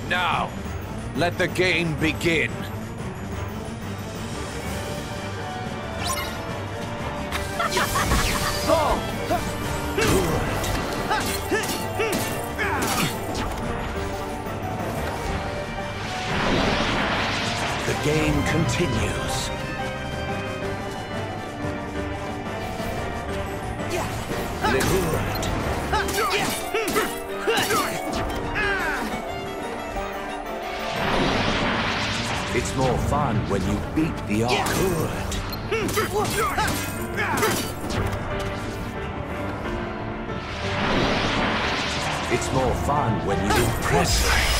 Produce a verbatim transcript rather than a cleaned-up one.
Now, let the game begin. The game continues. Good. It's more fun when you beat the odds. Good. It's more fun when you impress.